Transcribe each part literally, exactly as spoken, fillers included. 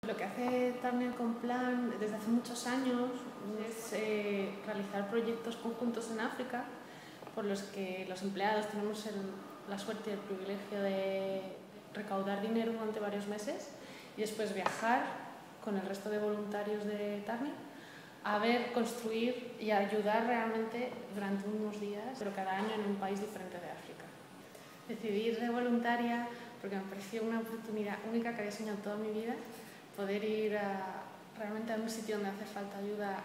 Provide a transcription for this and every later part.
Lo que hace Turner con Plan desde hace muchos años es eh, realizar proyectos conjuntos en África por los que los empleados tenemos el, la suerte y el privilegio de recaudar dinero durante varios meses y después viajar con el resto de voluntarios de Turner a ver, construir y ayudar realmente durante unos días, pero cada año en un país diferente de África. Decidí ir de voluntaria porque me pareció una oportunidad única que había soñado toda mi vida, poder ir a, realmente a un sitio donde hace falta ayuda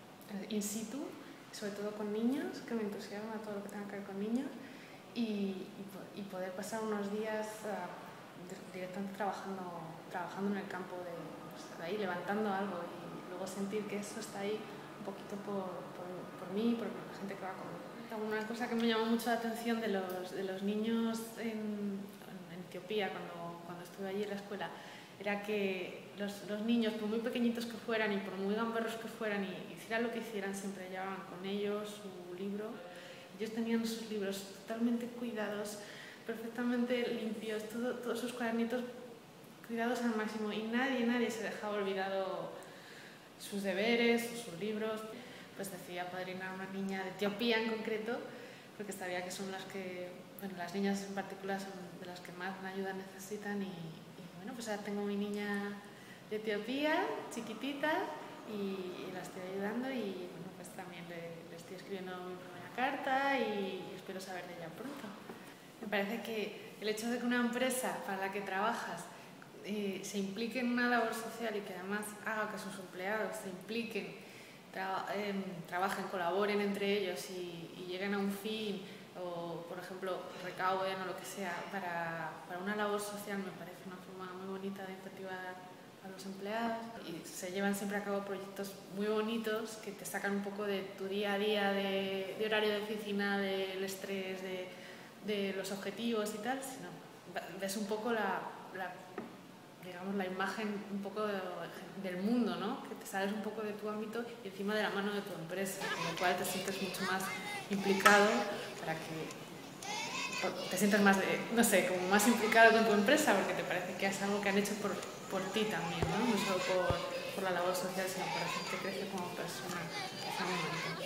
in situ, sobre todo con niños, que me entusiasma todo lo que tenga que ver con niños, y, y, y poder pasar unos días uh, directamente trabajando, trabajando en el campo de, pues, de ahí, levantando algo, y luego sentir que eso está ahí un poquito por, por, por mí y por la gente que va conmigo. Una cosa que me llamó mucho la atención de los, de los niños en, en Etiopía, cuando, cuando estuve allí en la escuela, era que los, los niños, por muy pequeñitos que fueran y por muy gamberros que fueran y hicieran lo que hicieran, siempre llevaban con ellos su libro. Ellos tenían sus libros totalmente cuidados, perfectamente limpios, todo, todos sus cuadernitos cuidados al máximo, y nadie, nadie se dejaba olvidado sus deberes, sus libros. Pues decidí apadrinar a una niña de Etiopía en concreto, porque sabía que son las que, bueno, las niñas en particular son de las que más ayuda necesitan, y, y bueno, pues ahora tengo mi niña de Etiopía, chiquitita, y, y la estoy ayudando, y bueno, pues también le, le estoy escribiendo mi primera carta y espero saber de ella pronto. Me parece que el hecho de que una empresa para la que trabajas eh, se implique en una labor social y que además haga que sus empleados se impliquen, Tra eh, trabajen, colaboren entre ellos y, y lleguen a un fin, o por ejemplo recauden o lo que sea para, para una labor social, me parece una forma muy bonita de incentivar a los empleados, y se llevan siempre a cabo proyectos muy bonitos que te sacan un poco de tu día a día, de, de horario de oficina, del estrés, de, de los objetivos y tal, sino ves un poco la, la digamos, la imagen un poco de, del mundo, ¿no? Que te sales un poco de tu ámbito y encima de la mano de tu empresa, con lo cual te sientes mucho más implicado, para que te sientas más, de, no sé, como más implicado con tu empresa, porque te parece que es algo que han hecho por, por ti también, ¿no? No solo por, por la labor social, sino por hacerte crecer como persona.